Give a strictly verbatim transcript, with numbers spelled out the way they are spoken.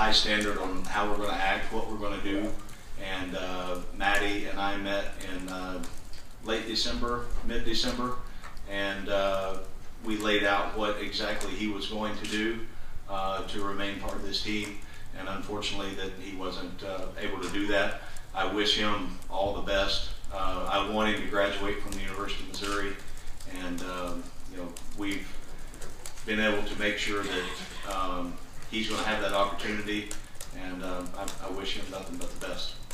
high standard on how we're going to act, what we're going to do. And uh, Maty and I met in uh, late December, mid-December, and uh, we laid out what exactly he was going to do uh, to remain part of this team. And unfortunately, that he wasn't uh, able to do that. I wish him all the best. Uh, I want him to graduate from the University of Missouri, and um, you know, we've been able to make sure that um, he's going to have that opportunity, and um, I, I wish him nothing but the best.